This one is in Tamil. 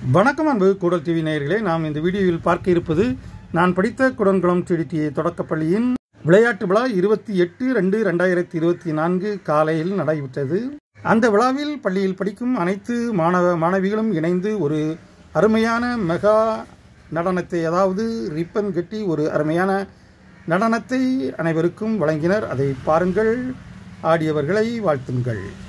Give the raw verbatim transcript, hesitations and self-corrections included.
வணக்கம் அன்பு கூடல் டிவி நேயர்களே, நாம் இந்த வீடியோவில் பார்க்க இருப்பது நான் படித்த குடன்குளம் டிடிஏ தொடக்கப்பள்ளியின் விளையாட்டு விழா இருபத்தி எட்டு ரெண்டு ரெண்டாயிரத்தி இருபத்தி நான்கு காலையில் நடைபெற்றது. அந்த விழாவில் பள்ளியில் படிக்கும் அனைத்து மாணவ மாணவிகளும் இணைந்து ஒரு அருமையான மெகா நடனத்தை, அதாவது ரிப்பன் கட்டி ஒரு அருமையான நடனத்தை அனைவருக்கும் வழங்கினர். அதை பாருங்கள், ஆடியவர்களை வாழ்த்துங்கள்.